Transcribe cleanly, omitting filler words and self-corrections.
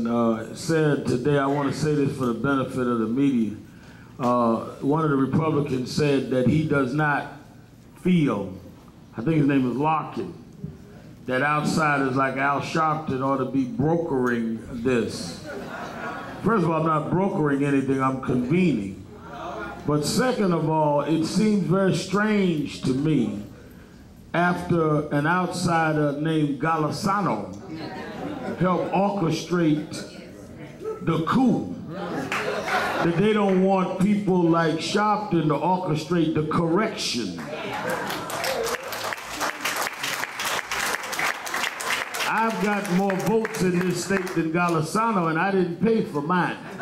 said today, I want to say this for the benefit of the media. One of the Republicans said that he does not feel, I think his name is Larkin, that outsiders like Al Sharpton ought to be brokering this. First of all, I'm not brokering anything, I'm convening. But second of all, it seems very strange to me after an outsider named Golisano helped orchestrate the coup, that they don't want people like Sharpton to orchestrate the correction. I've got more votes in this state than Golisano, and I didn't pay for mine.